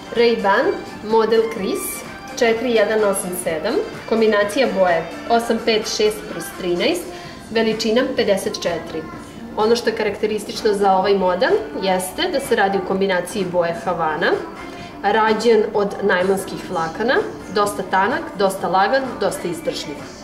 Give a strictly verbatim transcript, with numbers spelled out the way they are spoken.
RayBan, model Kris, četiri jedan osam sedam, kombinacija boje osam pet šest kroz trinaest, veličina pedeset četiri. Ono što je karakteristično za ovaj model jeste da se radi u kombinaciji boje Havana, rađen od najlonskih vlakana, dosta tanak, dosta lagan, dosta izdržljiv.